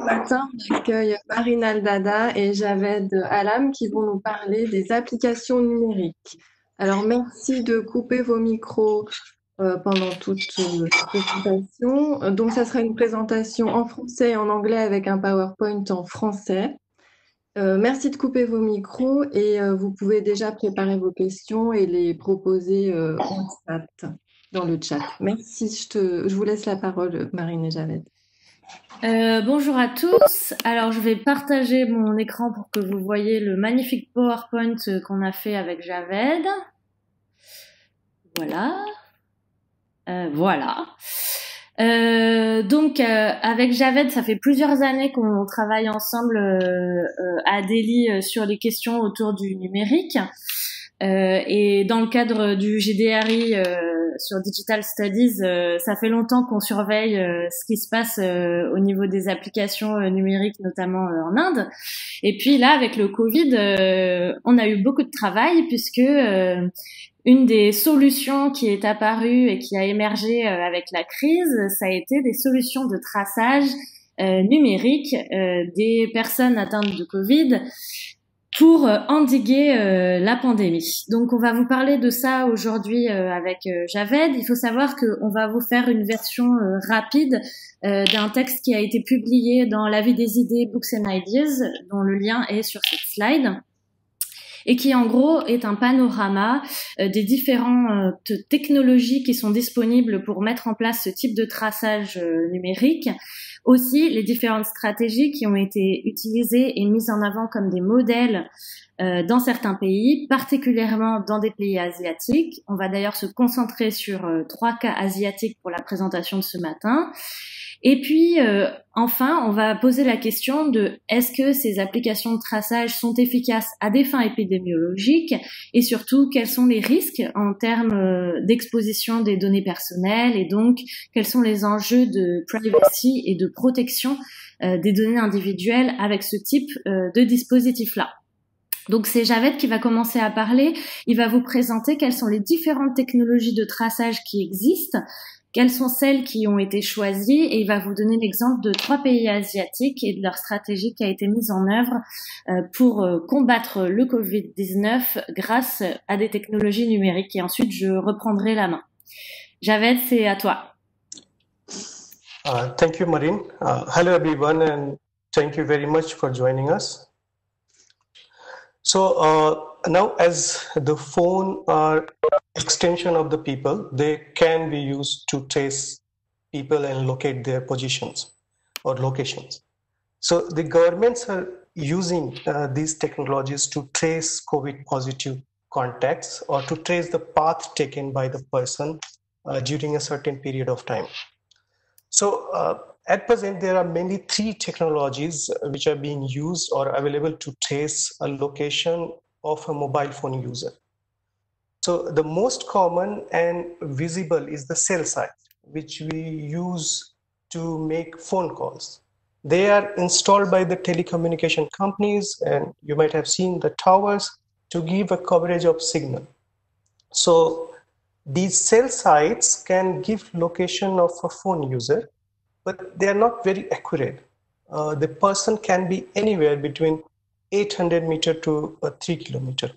matin, on accueille Marine Aldada et Javed Alam qui vont nous parler des applications numériques. Alors, merci de couper vos micros pendant toute la présentation. Donc, ça sera une présentation en français et en anglais avec un PowerPoint en français. Merci de couper vos micros et vous pouvez déjà préparer vos questions et les proposer en chat, dans le chat. Merci, je vous laisse la parole, Marine et Javed. Bonjour à tous. Alors, je vais partager mon écran pour que vous voyez le magnifique PowerPoint qu'on a fait avec Javed. Voilà. Voilà. Donc, avec Javed, ça fait plusieurs années qu'on travaille ensemble à Delhi sur les questions autour du numérique. Et dans le cadre du GDRI sur Digital Studies, ça fait longtemps qu'on surveille ce qui se passe au niveau des applications numériques, notamment en Inde. Et puis là, avec le Covid, on a eu beaucoup de travail puisque une des solutions qui est apparue et qui a émergé avec la crise, ça a été des solutions de traçage numérique des personnes atteintes de Covid pour endiguer la pandémie. Donc, on va vous parler de ça aujourd'hui avec Javed. Il faut savoir qu'on va vous faire une version rapide d'un texte qui a été publié dans La vie des idées, Books and Ideas, dont le lien est sur cette slide, et qui en gros est un panorama des différentes technologies qui sont disponibles pour mettre en place ce type de traçage numérique. Aussi, les différentes stratégies qui ont été utilisées et mises en avant comme des modèles dans certains pays, particulièrement dans des pays asiatiques. On va d'ailleurs se concentrer sur 3 cas asiatiques pour la présentation de ce matin. Et puis, enfin, on va poser la question de est-ce que ces applications de traçage sont efficaces à des fins épidémiologiques et surtout, quels sont les risques en termes d'exposition des données personnelles et donc, quels sont les enjeux de privacy et de protection des données individuelles avec ce type de dispositif-là. Donc, c'est Javed qui va commencer à parler. Il va vous présenter quelles sont les différentes technologies de traçage qui existent, quelles sont celles qui ont été choisies, et il va vous donner l'exemple de 3 pays asiatiques et de leur stratégie qui a été mise en œuvre pour combattre le Covid-19 grâce à des technologies numériques. Et ensuite, je reprendrai la main. Javed, c'est à toi. Thank you, Marine. Hello, everyone, and thank you very much for joining us. So now, as the phone are extension of the people, they can be used to trace people and locate their positions or locations. So the governments are using these technologies to trace COVID positive contacts or to trace the path taken by the person during a certain period of time. So at present, there are mainly 3 technologies which are being used or available to trace a location of a mobile phone user. So the most common and visible is the cell site, which we use to make phone calls. They are installed by the telecommunication companies, and you might have seen the towers to give a coverage of signal. So these cell sites can give location of a phone user, but they are not very accurate. The person can be anywhere between 800 meters to 3 kilometers.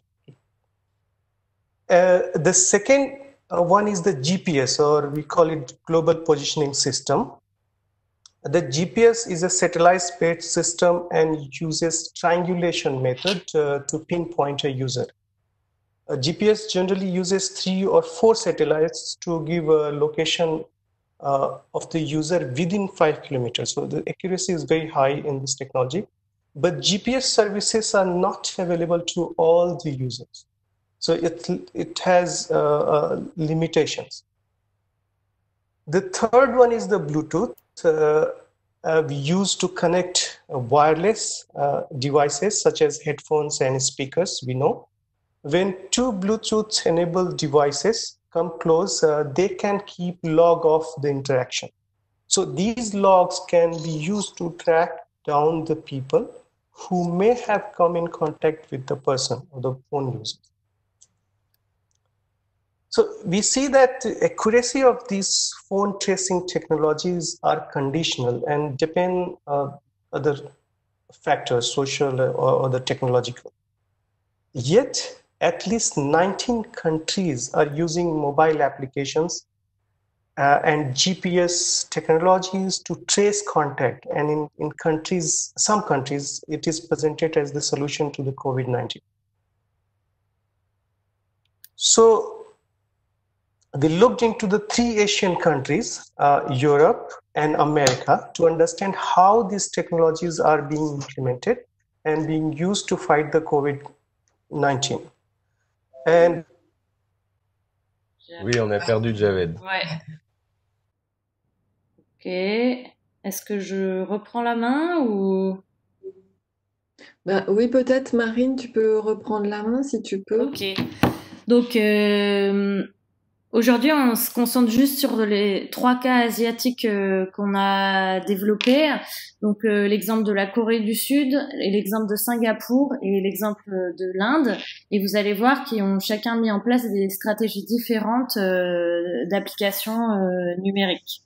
The second one is the GPS, or we call it Global Positioning System. The GPS is a satellite-based system and uses triangulation method to pinpoint a user. A GPS generally uses 3 or 4 satellites to give a location of the user within 5 kilometers. So the accuracy is very high in this technology, but GPS services are not available to all the users. So it has limitations. The third one is the Bluetooth. We use to connect wireless devices such as headphones and speakers, we know. When 2 Bluetooth enabled devices come close, they can keep log of the interaction. So these logs can be used to track down the people who may have come in contact with the person or the phone user. So we see that the accuracy of these phone tracing technologies are conditional and depend other factors, social or the technological. Yet, at least 19 countries are using mobile applications and GPS technologies to trace contact. And in countries, some countries, it is presented as the solution to the COVID-19. So we looked into the 3 Asian countries, Europe and America, to understand how these technologies are being implemented and being used to fight the COVID-19. And oui, on a perdu Javed. Ouais. Ok. Est-ce que je reprends la main ou... Ben, oui, peut-être, Marine, tu peux reprendre la main si tu peux. Ok. Donc, aujourd'hui, on se concentre juste sur les 3 cas asiatiques qu'on a développés. Donc, l'exemple de la Corée du Sud, et l'exemple de Singapour et l'exemple de l'Inde. Et vous allez voir qu'ils ont chacun mis en place des stratégies différentes d'application numérique.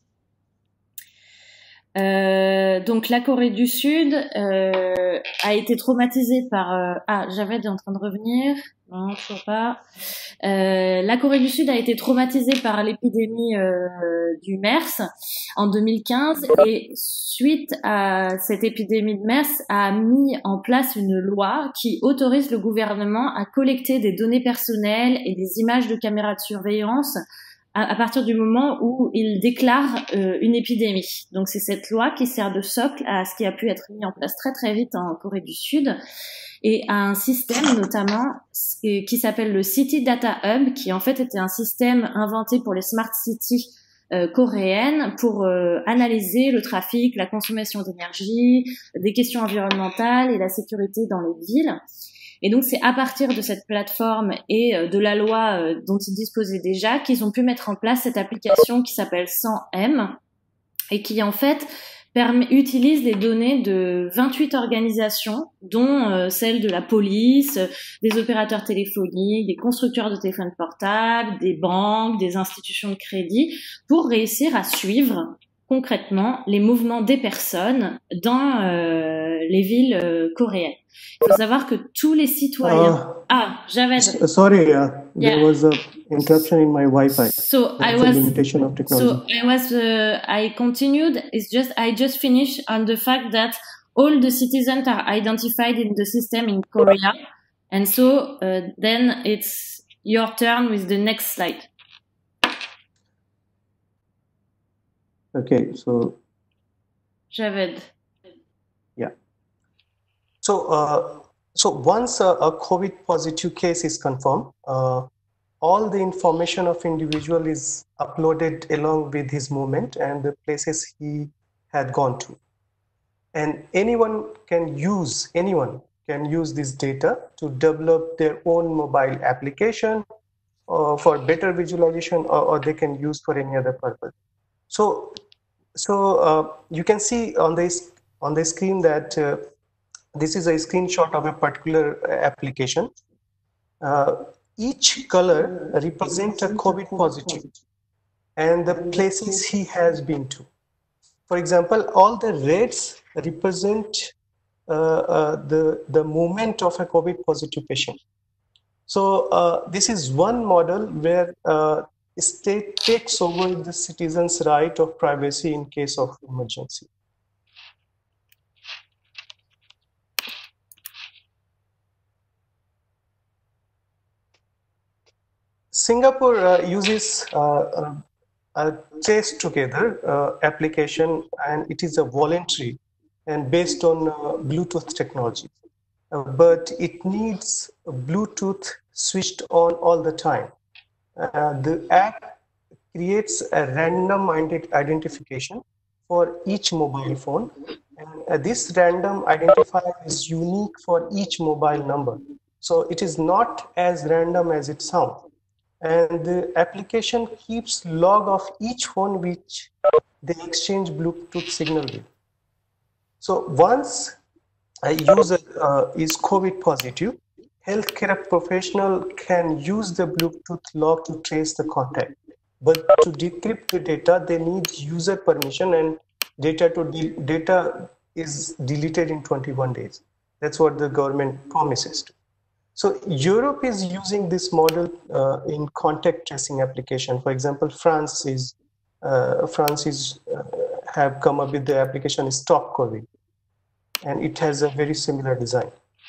Donc la Corée du Sud a été traumatisée par Javed est en train de revenir. Non, toujours pas. La Corée du Sud a été traumatisée par l'épidémie du MERS en 2015 et suite à cette épidémie de MERS a mis en place une loi qui autorise le gouvernement à collecter des données personnelles et des images de caméras de surveillance à partir du moment où il déclare une épidémie. Donc c'est cette loi qui sert de socle à ce qui a pu être mis en place très très vite en Corée du Sud et à un système notamment qui s'appelle le City Data Hub, qui en fait était un système inventé pour les smart cities coréennes pour analyser le trafic, la consommation d'énergie, des questions environnementales et la sécurité dans les villes. Et donc, c'est à partir de cette plateforme et de la loi dont ils disposaient déjà qu'ils ont pu mettre en place cette application qui s'appelle 100M et qui, en fait, utilise les données de 28 organisations, dont celles de la police, des opérateurs téléphoniques, des constructeurs de téléphones portables, des banques, des institutions de crédit, pour réussir à suivre concrètement les mouvements des personnes dans les villes coréennes. Il faut savoir que tous les citoyens... Javed. Sorry, there was an interruption in my Wi-Fi. So That's a limitation of technology. I continued. I just finished on the fact that all the citizens are identified in the system in Korea. And so then it's your turn with the next slide. Okay, so Javed. Yeah. So once a COVID positive case is confirmed, all the information of individual is uploaded along with his movement and the places he had gone to. And anyone can use this data to develop their own mobile application for better visualization, or they can use for any other purpose. So you can see on the screen that this is a screenshot of a particular application. Each color represents a COVID positive and the places he has been to. For example, all the reds represent the movement of a COVID positive patient. So this is one model where state takes over the citizens' right of privacy in case of emergency. Singapore uses a Trace Together application, and it is a voluntary and based on Bluetooth technology. But it needs Bluetooth switched on all the time. The app creates a random identification for each mobile phone. And this random identifier is unique for each mobile number. So it is not as random as it sounds. And the application keeps log of each phone which they exchange Bluetooth signal with. So once a user is COVID positive, healthcare professional can use the Bluetooth log to trace the contact. But to decrypt the data, they need user permission and data is deleted in 21 days. That's what the government promises to. So Europe is using this model in contact tracing application. For example, France have come up with the application Stop COVID, and it has a very similar design.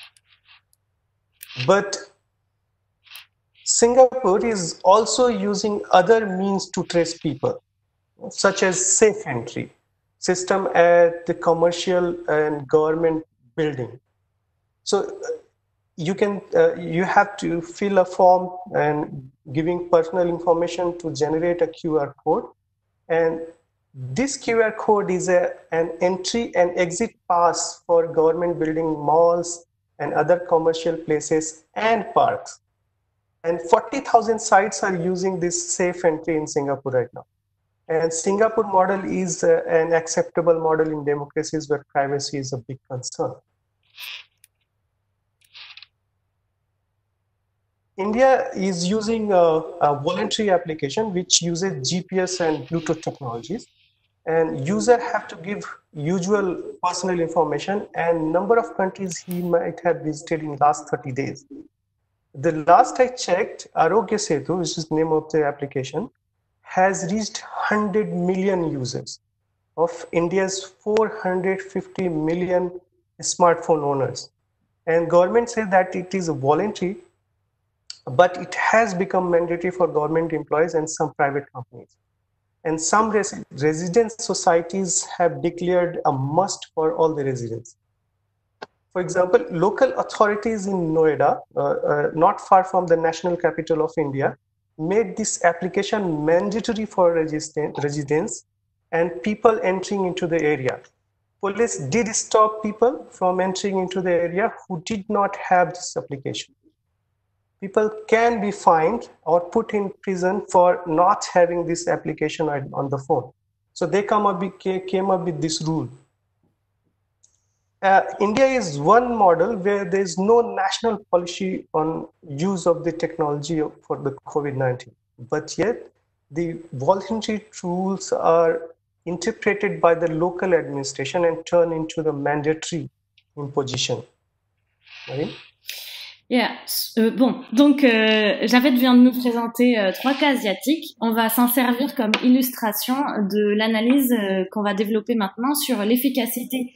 But Singapore is also using other means to trace people, such as safe entry system at the commercial and government building. So you have to fill a form and giving personal information to generate a QR code, and this QR code is an entry and exit pass for government building, malls, and other commercial places and parks. And 40,000 sites are using this safe entry in Singapore right now. And Singapore model is an acceptable model in democracies where privacy is a big concern. India is using a voluntary application which uses GPS and Bluetooth technologies. And user have to give usual personal information and number of countries he might have visited in last 30 days. The last I checked, Arogya Setu, which is the name of the application, has reached 100 million users of India's 450 million smartphone owners. And government says that it is voluntary, but it has become mandatory for government employees and some private companies. And some resident societies have declared a must for all the residents. For example, local authorities in Noida, not far from the national capital of India, made this application mandatory for residents and people entering into the area. Police did stop people from entering into the area who did not have this application. People can be fined or put in prison for not having this application on the phone. So they came up with this rule. India is one model where there is no national policy on use of the technology for the COVID-19. But yet, the voluntary rules are interpreted by the local administration and turn into the mandatory imposition. Right? Yeah. Bon, donc Javed vient de nous présenter 3 cas asiatiques. On va s'en servir comme illustration de l'analyse qu'on va développer maintenant sur l'efficacité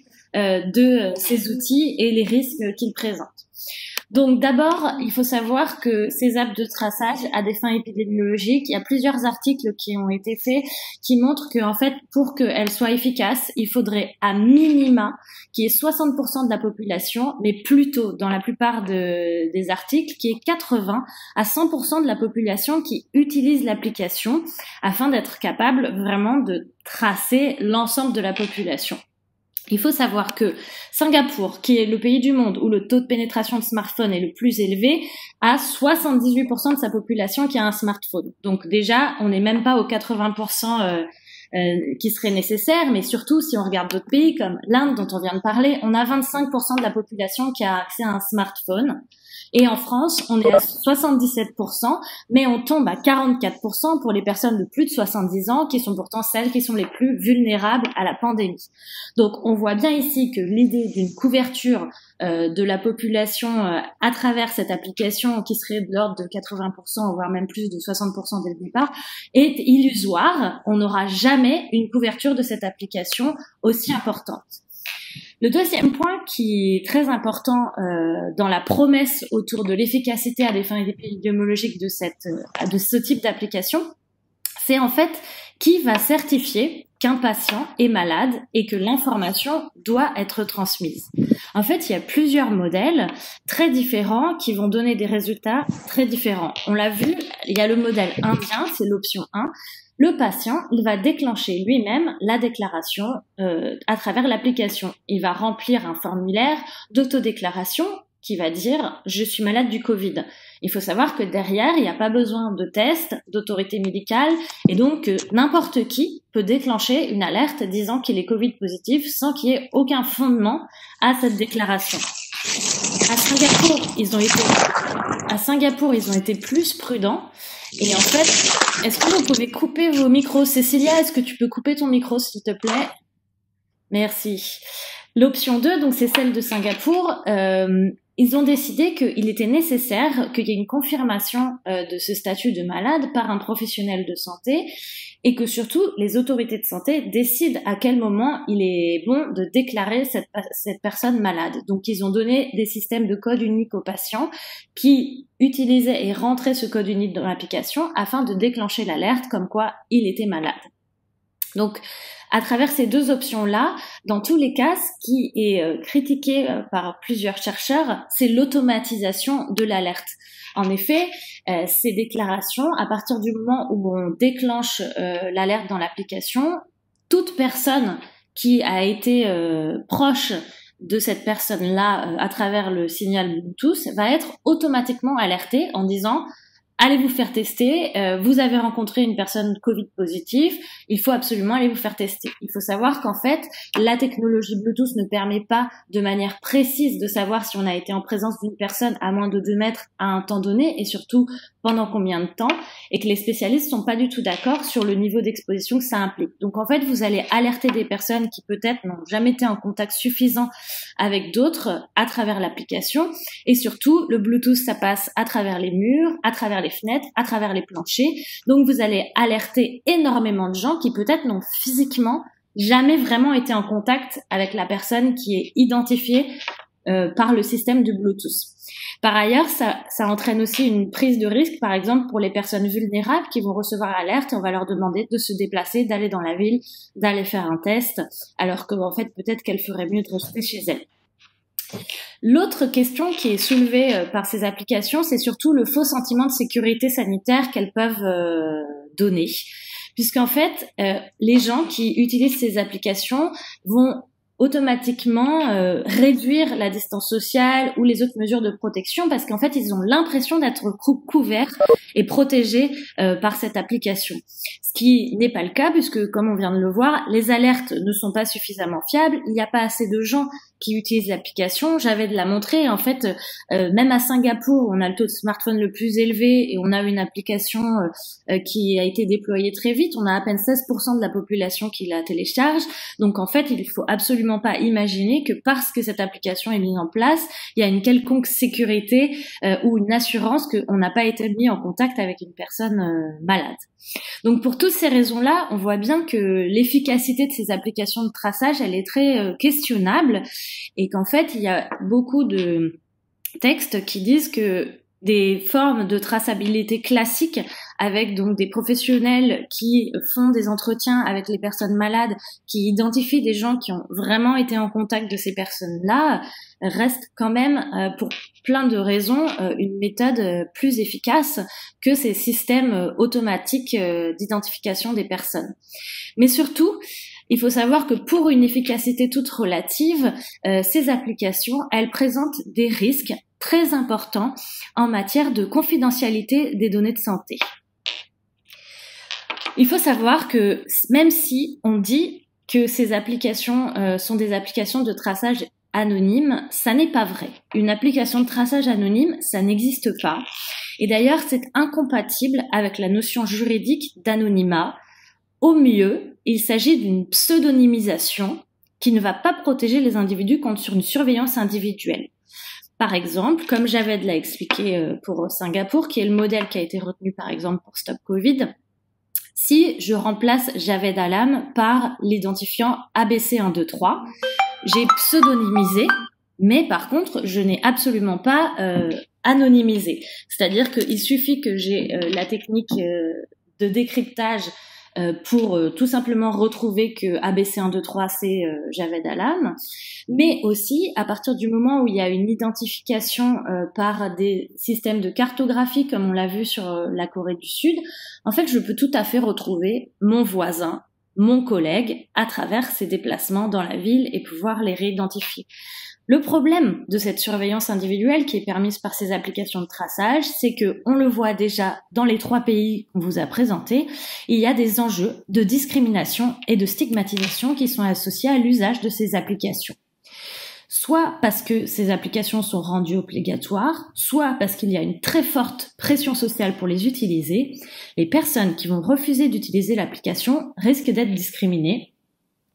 de ces outils et les risques qu'ils présentent. Donc d'abord, il faut savoir que ces apps de traçage à des fins épidémiologiques, il y a plusieurs articles qui ont été faits qui montrent que en fait, pour qu'elles soient efficaces, il faudrait à minima qu'il y ait 60% de la population, mais plutôt dans la plupart des articles, qu'il y ait 80 à 100% de la population qui utilise l'application afin d'être capable vraiment de tracer l'ensemble de la population. Il faut savoir que Singapour, qui est le pays du monde où le taux de pénétration de smartphone est le plus élevé, a 78% de sa population qui a un smartphone. Donc déjà, on n'est même pas aux 80% qui seraient nécessaires, mais surtout si on regarde d'autres pays comme l'Inde dont on vient de parler, on a 25% de la population qui a accès à un smartphone. Et en France, on est à 77%, mais on tombe à 44% pour les personnes de plus de 70 ans, qui sont pourtant celles qui sont les plus vulnérables à la pandémie. Donc, on voit bien ici que l'idée d'une couverture de la population à travers cette application, qui serait de l'ordre de 80%, voire même plus de 60% dès le départ, est illusoire. On n'aura jamais une couverture de cette application aussi importante. Le deuxième point qui est très important dans la promesse autour de l'efficacité à des fins épidémiologiques de ce type d'application, c'est en fait qui va certifier qu'un patient est malade et que l'information doit être transmise. En fait, il y a plusieurs modèles très différents qui vont donner des résultats très différents. On l'a vu, il y a le modèle indien, c'est l'option 1. Le patient, il va déclencher lui-même la déclaration à travers l'application. Il va remplir un formulaire d'autodéclaration qui va dire « Je suis malade du Covid ». Il faut savoir que derrière, il n'y a pas besoin de test, d'autorité médicale, et donc n'importe qui peut déclencher une alerte disant qu'il est Covid positif sans qu'il y ait aucun fondement à cette déclaration. À Singapour, ils ont été plus prudents. Et en fait, est-ce que vous pouvez couper vos micros? Cécilia, est-ce que tu peux couper ton micro, s'il te plaît? Merci. L'option 2, donc c'est celle de Singapour. Ils ont décidé qu'il était nécessaire qu'il y ait une confirmation de ce statut de malade par un professionnel de santé et que surtout les autorités de santé décident à quel moment il est bon de déclarer cette personne malade. Donc ils ont donné des systèmes de code unique aux patients qui utilisaient et rentraient ce code unique dans l'application afin de déclencher l'alerte comme quoi il était malade. Donc, à travers ces deux options-là, dans tous les cas, ce qui est critiqué par plusieurs chercheurs, c'est l'automatisation de l'alerte. En effet, ces déclarations, à partir du moment où on déclenche l'alerte dans l'application, toute personne qui a été proche de cette personne-là à travers le signal Bluetooth va être automatiquement alertée en disant allez vous faire tester, vous avez rencontré une personne Covid positive, il faut absolument aller vous faire tester. Il faut savoir qu'en fait, la technologie Bluetooth ne permet pas de manière précise de savoir si on a été en présence d'une personne à moins de 2 mètres à un temps donné et surtout pendant combien de temps, et que les spécialistes sont pas du tout d'accord sur le niveau d'exposition que ça implique. Donc en fait, vous allez alerter des personnes qui peut-être n'ont jamais été en contact suffisant avec d'autres à travers l'application, et surtout, le Bluetooth, ça passe à travers les murs, à travers les fenêtres, à travers les planchers. Donc vous allez alerter énormément de gens qui peut-être n'ont physiquement jamais vraiment été en contact avec la personne qui est identifiée par le système de Bluetooth. Par ailleurs, ça entraîne aussi une prise de risque, par exemple pour les personnes vulnérables qui vont recevoir l'alerte, on va leur demander de se déplacer, d'aller dans la ville, d'aller faire un test, alors qu'en fait peut-être qu'elles feraient mieux de rester chez elles. L'autre question qui est soulevée par ces applications, c'est surtout le faux sentiment de sécurité sanitaire qu'elles peuvent donner. Puisqu'en fait, les gens qui utilisent ces applications vont automatiquement réduire la distance sociale ou les autres mesures de protection parce qu'en fait, ils ont l'impression d'être couverts et protégés par cette application. Ce qui n'est pas le cas puisque, comme on vient de le voir, les alertes ne sont pas suffisamment fiables. Il n'y a pas assez de gens qui utilisent l'application. J'avais de la montrer. En fait, même à Singapour, on a le taux de smartphone le plus élevé et on a une application qui a été déployée très vite. On a à peine 16% de la population qui la télécharge. Donc, en fait, il faut absolument pas imaginer que parce que cette application est mise en place, il y a une quelconque sécurité ou une assurance qu'on n'a pas été mis en contact avec une personne malade. Donc pour toutes ces raisons-là, on voit bien que l'efficacité de ces applications de traçage, elle est très questionnable et qu'en fait, il y a beaucoup de textes qui disent que des formes de traçabilité classiques avec donc des professionnels qui font des entretiens avec les personnes malades, qui identifient des gens qui ont vraiment été en contact de ces personnes-là, reste quand même, pour plein de raisons, une méthode plus efficace que ces systèmes automatiques d'identification des personnes. Mais surtout, il faut savoir que pour une efficacité toute relative, ces applications, elles présentent des risques très importants en matière de confidentialité des données de santé. Il faut savoir que même si on dit que ces applications sont des applications de traçage anonyme, ça n'est pas vrai. Une application de traçage anonyme, ça n'existe pas. Et d'ailleurs, c'est incompatible avec la notion juridique d'anonymat. Au mieux, il s'agit d'une pseudonymisation qui ne va pas protéger les individus contre une surveillance individuelle. Par exemple, comme Javed l'a expliqué pour Singapour, qui est le modèle qui a été retenu par exemple pour Stop Covid, si je remplace Javed Alam par l'identifiant ABC123, j'ai pseudonymisé, mais par contre, je n'ai absolument pas anonymisé. C'est-à-dire qu'il suffit que j'ai la technique de décryptage pour tout simplement retrouver que ABC123 c'est Javed Alam, mais aussi à partir du moment où il y a une identification par des systèmes de cartographie comme on l'a vu sur la Corée du Sud, en fait je peux tout à fait retrouver mon voisin, mon collègue à travers ses déplacements dans la ville et pouvoir les réidentifier. Le problème de cette surveillance individuelle qui est permise par ces applications de traçage, c'est que on le voit déjà dans les 3 pays qu'on vous a présentés, il y a des enjeux de discrimination et de stigmatisation qui sont associés à l'usage de ces applications. Soit parce que ces applications sont rendues obligatoires, soit parce qu'il y a une très forte pression sociale pour les utiliser. Les personnes qui vont refuser d'utiliser l'application risquent d'être discriminées.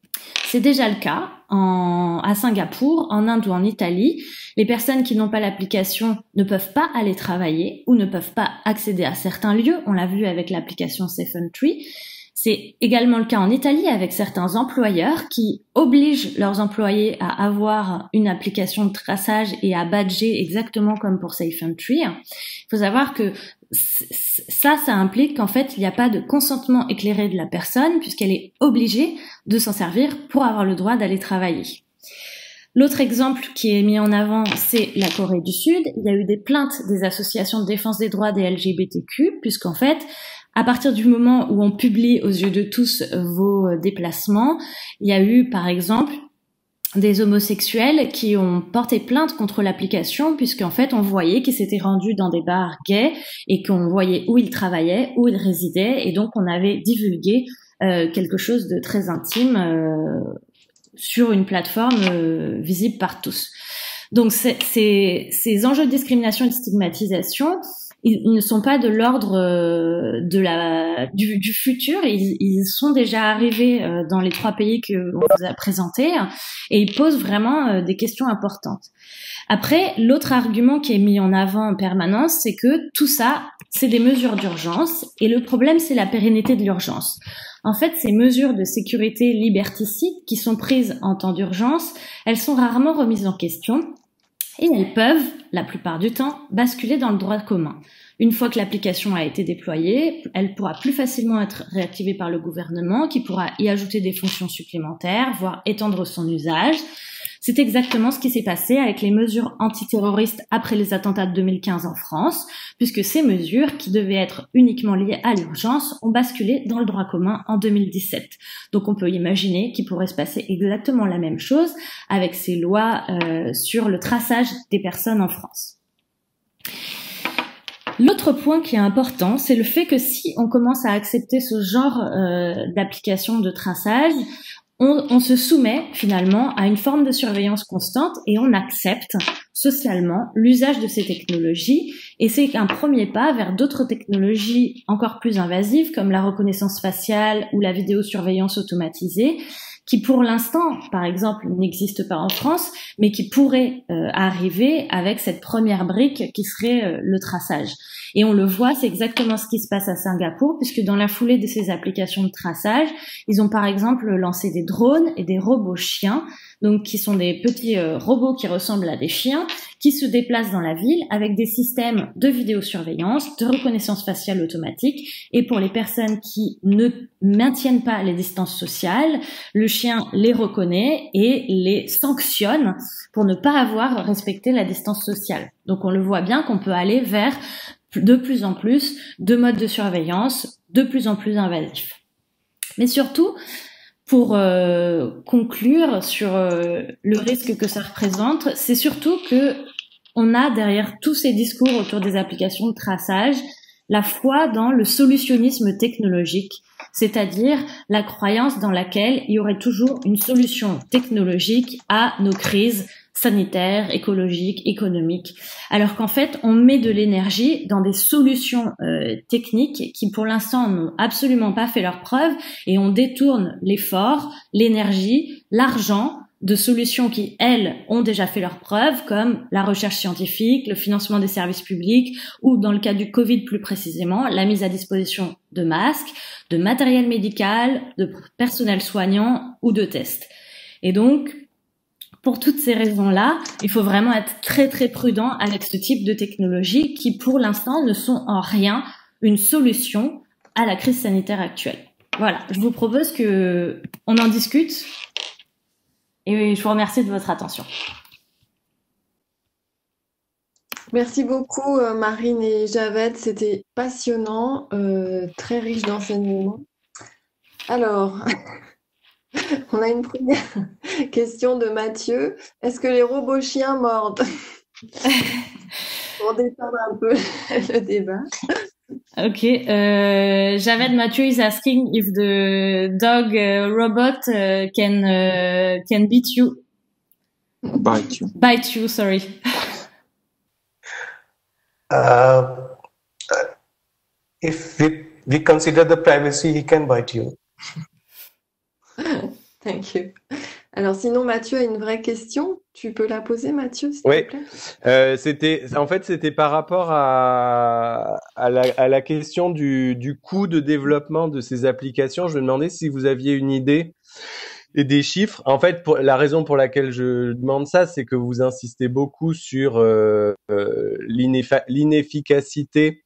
C'est déjà le cas à Singapour, en Inde ou en Italie. Les personnes qui n'ont pas l'application ne peuvent pas aller travailler ou ne peuvent pas accéder à certains lieux. On l'a vu avec l'application Safe Entry. C'est également le cas en Italie avec certains employeurs qui obligent leurs employés à avoir une application de traçage et à badger exactement comme pour Safe Entry. Il faut savoir que ça implique qu'en fait, il n'y a pas de consentement éclairé de la personne puisqu'elle est obligée de s'en servir pour avoir le droit d'aller travailler. L'autre exemple qui est mis en avant, c'est la Corée du Sud. Il y a eu des plaintes des associations de défense des droits des LGBTQ puisqu'en fait, à partir du moment où on publie aux yeux de tous vos déplacements, il y a eu par exemple des homosexuels qui ont porté plainte contre l'application puisqu'en fait on voyait qu'ils s'étaient rendus dans des bars gays et qu'on voyait où ils travaillaient, où ils résidaient et donc on avait divulgué quelque chose de très intime sur une plateforme visible par tous. Donc ces enjeux de discrimination et de stigmatisation, ils ne sont pas de l'ordre du futur, ils sont déjà arrivés dans les 3 pays que on vous a présentés et ils posent vraiment des questions importantes. Après, l'autre argument qui est mis en avant en permanence, c'est que tout ça, c'est des mesures d'urgence et le problème, c'est la pérennité de l'urgence. En fait, ces mesures de sécurité liberticides qui sont prises en temps d'urgence, elles sont rarement remises en question et elles peuvent, la plupart du temps, basculer dans le droit commun. Une fois que l'application a été déployée, elle pourra plus facilement être réactivée par le gouvernement qui pourra y ajouter des fonctions supplémentaires, voire étendre son usage. C'est exactement ce qui s'est passé avec les mesures antiterroristes après les attentats de 2015 en France, puisque ces mesures, qui devaient être uniquement liées à l'urgence, ont basculé dans le droit commun en 2017. Donc on peut imaginer qu'il pourrait se passer exactement la même chose avec ces lois sur le traçage des personnes en France. L'autre point qui est important, c'est le fait que si on commence à accepter ce genre d'application de traçage, on se soumet finalement à une forme de surveillance constante et on accepte socialement l'usage de ces technologies et c'est un premier pas vers d'autres technologies encore plus invasives comme la reconnaissance faciale ou la vidéosurveillance automatisée qui pour l'instant, par exemple, n'existent pas en France, mais qui pourraient arriver avec cette première brique qui serait le traçage. Et on le voit, c'est exactement ce qui se passe à Singapour, puisque dans la foulée de ces applications de traçage, ils ont par exemple lancé des drones et des robots chiens, donc qui sont des petits robots qui ressemblent à des chiens, qui se déplacent dans la ville avec des systèmes de vidéosurveillance, de reconnaissance faciale automatique, et pour les personnes qui ne maintiennent pas les distances sociales, le chien les reconnaît et les sanctionne pour ne pas avoir respecté la distance sociale. Donc on le voit bien qu'on peut aller vers de plus en plus de modes de surveillance de plus en plus invasifs. Mais surtout, pour conclure sur le risque que ça représente, c'est surtout que on a derrière tous ces discours autour des applications de traçage la foi dans le solutionnisme technologique, c'est-à-dire la croyance dans laquelle il y aurait toujours une solution technologique à nos crises sanitaires, écologiques, économiques, alors qu'en fait, on met de l'énergie dans des solutions techniques qui, pour l'instant, n'ont absolument pas fait leurs preuves et on détourne l'effort, l'énergie, l'argent de solutions qui, elles, ont déjà fait leurs preuves, comme la recherche scientifique, le financement des services publics ou, dans le cas du Covid plus précisément, la mise à disposition de masques, de matériel médical, de personnel soignant ou de tests. Et donc, pour toutes ces raisons-là, il faut vraiment être très très prudent avec ce type de technologies qui, pour l'instant, ne sont en rien une solution à la crise sanitaire actuelle. Voilà, je vous propose que on en discute et je vous remercie de votre attention. Merci beaucoup Marine et Javed, c'était passionnant, très riche d'enseignements. Alors, on a une première question de Mathieu. Est-ce que les robots chiens mordent? Pour détendre un peu le débat. Okay, Javed Mathieu is asking if the dog robot can beat you. Bite you. Bite you, sorry. If we consider the privacy, he can bite you. Thank you. Alors sinon, Mathieu a une vraie question. Tu peux la poser, Mathieu, s'il Oui, te plaît? c'était par rapport à la question du coût de développement de ces applications. Je me demandais si vous aviez une idée et des chiffres. En fait, la raison pour laquelle je demande ça, c'est que vous insistez beaucoup sur l'inefficacité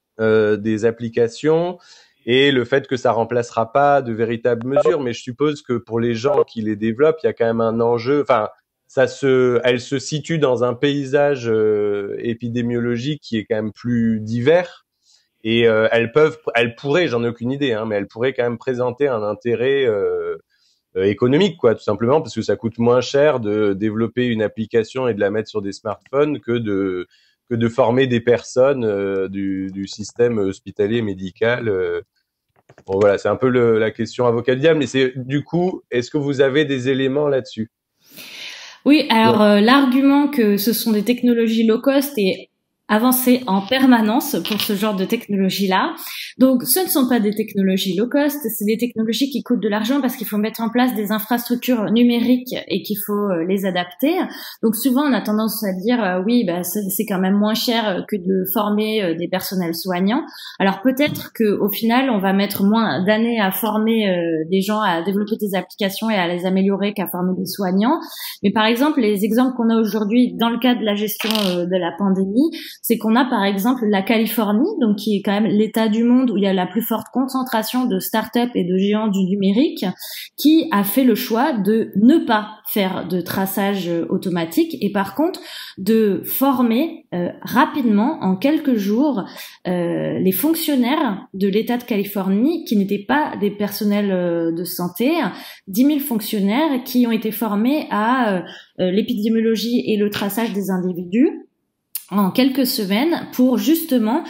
des applications et le fait que ça remplacera pas de véritables mesures. Mais je suppose que pour les gens qui les développent, il y a quand même un enjeu. Enfin, elle se situe dans un paysage épidémiologique qui est quand même plus divers. Et elles pourraient, j'en ai aucune idée, hein, mais elles pourraient quand même présenter un intérêt économique, quoi, tout simplement, parce que ça coûte moins cher de développer une application et de la mettre sur des smartphones que de former des personnes du système hospitalier médical. Bon, voilà, c'est un peu la question avocat du diable, mais c'est du coup, est-ce que vous avez des éléments là-dessus? Oui, alors l'argument que ce sont des technologies low cost est avancé en permanence pour ce genre de technologie-là. Donc, ce ne sont pas des technologies low cost, c'est des technologies qui coûtent de l'argent parce qu'il faut mettre en place des infrastructures numériques et qu'il faut les adapter. Donc, souvent, on a tendance à dire oui, bah, c'est quand même moins cher que de former des personnels soignants. Alors, peut-être que au final, on va mettre moins d'années à former des gens à développer des applications et à les améliorer qu'à former des soignants. Mais par exemple, les exemples qu'on a aujourd'hui dans le cadre de la gestion de la pandémie, c'est qu'on a par exemple la Californie, donc qui est quand même l'État du monde où il y a la plus forte concentration de start-up et de géants du numérique, qui a fait le choix de ne pas faire de traçage automatique et par contre de former rapidement, en quelques jours, les fonctionnaires de l'État de Californie qui n'étaient pas des personnels de santé, 10 000 fonctionnaires qui ont été formés à l'épidémiologie et le traçage des individus en quelques semaines pour justement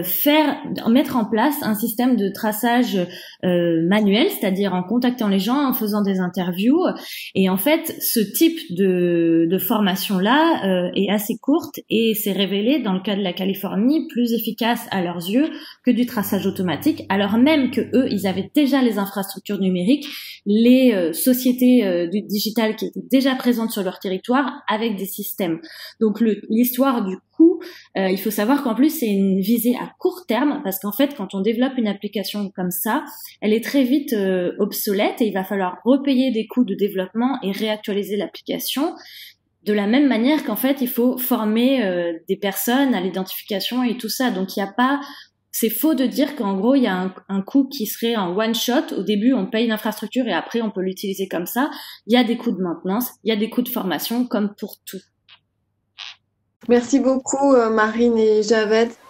mettre en place un système de traçage manuel, c'est-à-dire en contactant les gens, en faisant des interviews. Et en fait, ce type de formation-là est assez courte et s'est révélé, dans le cas de la Californie, plus efficace à leurs yeux que du traçage automatique, alors même que eux, ils avaient déjà les infrastructures numériques, les sociétés du digital qui étaient déjà présentes sur leur territoire avec des systèmes. Donc l'histoire du coût, il faut savoir qu'en plus c'est une visée à court terme parce qu'en fait quand on développe une application comme ça, elle est très vite obsolète et il va falloir repayer des coûts de développement et réactualiser l'application. De la même manière qu'en fait il faut former des personnes à l'identification et tout ça. Donc il n'y a pas, c'est faux de dire qu'en gros il y a un coût qui serait en one shot. Au début on paye une infrastructure et après on peut l'utiliser comme ça. Il y a des coûts de maintenance, il y a des coûts de formation comme pour tout. Merci beaucoup, Marine et Javed.